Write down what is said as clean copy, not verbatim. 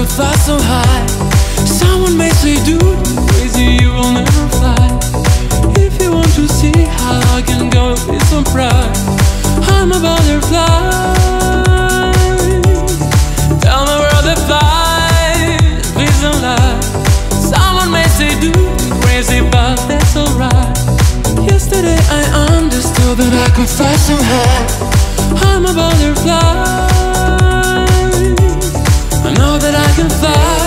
could fly so high. Someone may say, dude, crazy, you will never fly. If you want to see how I can go with some pride, I'm a butterfly. Tell me where the flies, please don't lie. Someone may say, dude, you're crazy, but that's alright. Yesterday I understood that I could fly so high. I'm a butterfly. I know that I can fly.